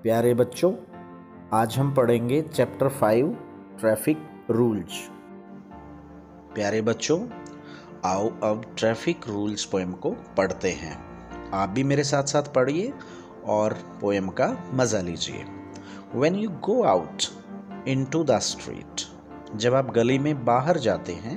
प्यारे बच्चों, आज हम पढ़ेंगे चैप्टर 5 ट्रैफिक रूल्स। प्यारे बच्चों, आओ अब ट्रैफिक रूल्स पोएम को पढ़ते हैं। आप भी मेरे साथ साथ पढ़िए और पोएम का मज़ा लीजिए। When you go out into the street, जब आप गली में बाहर जाते हैं,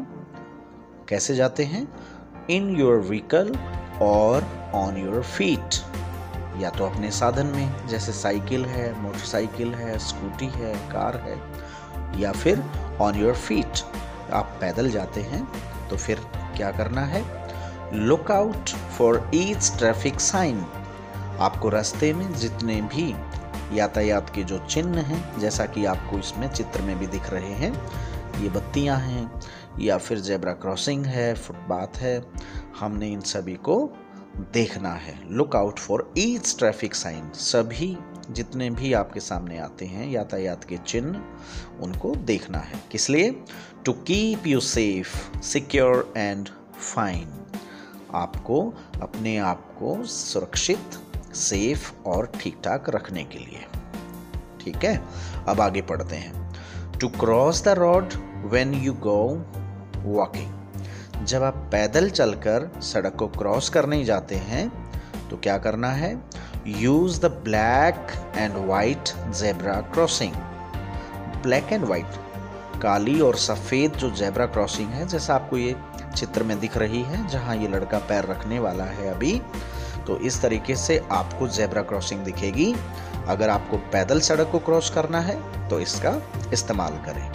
कैसे जाते हैं? In your vehicle और on your feet, या तो अपने साधन में, जैसे साइकिल है, मोटरसाइकिल है, स्कूटी है, कार है, या फिर ऑन योर फीट, आप पैदल जाते हैं तो फिर क्या करना है? Look out for each traffic sign, आपको रास्ते में जितने भी यातायात के जो चिन्ह हैं, जैसा कि आपको इसमें चित्र में भी दिख रहे हैं, ये बत्तियां हैं या फिर जेब्रा क्रॉसिंग है, फुटपाथ है, हमने इन सभी को देखना है। Look out for each traffic sign, सभी जितने भी आपके सामने आते हैं यातायात के चिन्ह, उनको देखना है। किस लिए? To keep you safe, secure and fine, आपको अपने आप को सुरक्षित, सेफ और ठीक ठाक रखने के लिए। ठीक है, अब आगे पढ़ते हैं। To cross the road when you go walking, जब आप पैदल चलकर सड़क को क्रॉस करने जाते हैं तो क्या करना है? Use the black and white zebra crossing, black and white, काली और सफ़ेद जो जेब्रा क्रॉसिंग है, जैसा आपको ये चित्र में दिख रही है, जहां ये लड़का पैर रखने वाला है अभी, तो इस तरीके से आपको जेब्रा क्रॉसिंग दिखेगी। अगर आपको पैदल सड़क को क्रॉस करना है तो इसका इस्तेमाल करें।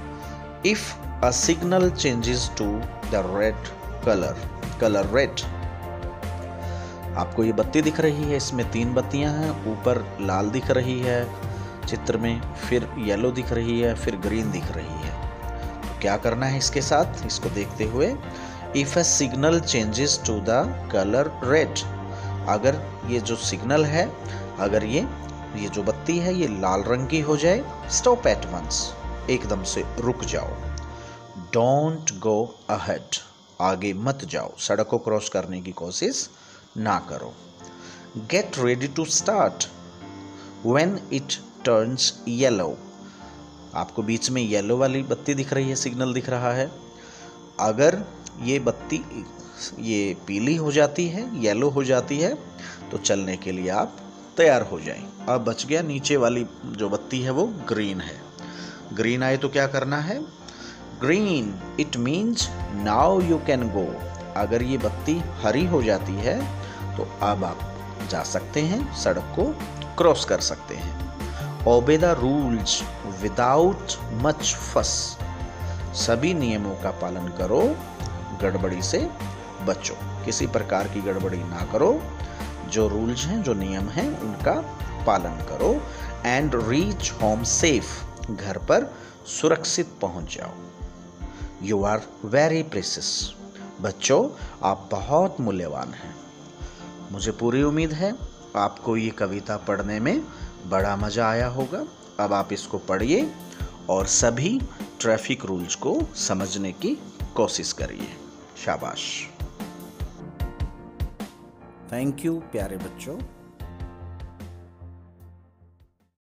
If a signal changes to the red color red, आपको ये बत्ती दिख रही है, इसमें 3 बत्तियां हैं, ऊपर लाल दिख रही है चित्र में, फिर येलो दिख रही है, फिर ग्रीन दिख रही है। तो क्या करना है इसके साथ, इसको देखते हुए? If a signal changes to the color red, अगर ये जो सिग्नल है, अगर ये जो बत्ती है ये लाल रंग की हो जाए, स्टॉप एट वंस, एकदम से रुक जाओ। डोंट गो अहेड, आगे मत जाओ, सड़क को क्रॉस करने की कोशिश ना करो। Get ready to start when it turns yellow, आपको बीच में येलो वाली बत्ती दिख रही है, सिग्नल दिख रहा है। अगर ये बत्ती ये पीली हो जाती है, येलो हो जाती है, तो चलने के लिए आप तैयार हो जाएं। अब बच गया नीचे वाली जो बत्ती है वो ग्रीन है। ग्रीन आए तो क्या करना है? Green, it means now you can go, अगर ये बत्ती हरी हो जाती है तो अब आप जा सकते हैं, सड़क को क्रॉस कर सकते हैं। Obey the rules without much फस, सभी नियमों का पालन करो, गड़बड़ी से बचो, किसी प्रकार की गड़बड़ी ना करो, जो रूल्स हैं, जो नियम हैं, उनका पालन करो। एंड रीच होम सेफ, घर पर सुरक्षित पहुंच जाओ। यू आर वेरी प्रेशियस, बच्चों आप बहुत मूल्यवान हैं। मुझे पूरी उम्मीद है आपको ये कविता पढ़ने में बड़ा मज़ा आया होगा। अब आप इसको पढ़िए और सभी ट्रैफिक रूल्स को समझने की कोशिश करिए। शाबाश। थैंक यू प्यारे बच्चों।